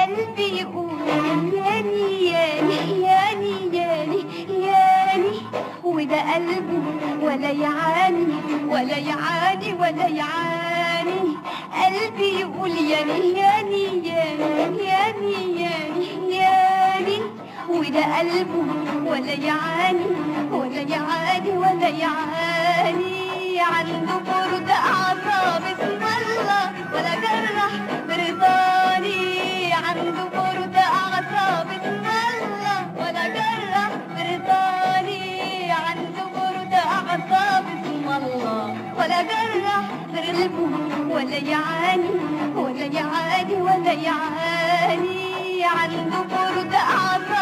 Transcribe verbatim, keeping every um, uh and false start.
قلبي يقول ياني ياني ياني ياني ياني، وده قلبه ولا يعاني ولا يعاني ولا يعاني. قلبي يقول ياني ياني ياني ياني ياني ياني، وده قلبه ولا يعاني ولا يعاني ولا يعاني. عنده برد أعصاب اسم الله ولا جرح برضاني. عنده برد أعصاب اسم الله ولا جرح برضاني. عنده برد أعصاب اسم الله ولا جرح برقلبه ولا يعاني ولا يعاني ولا يعاني. عنده برد أعصاب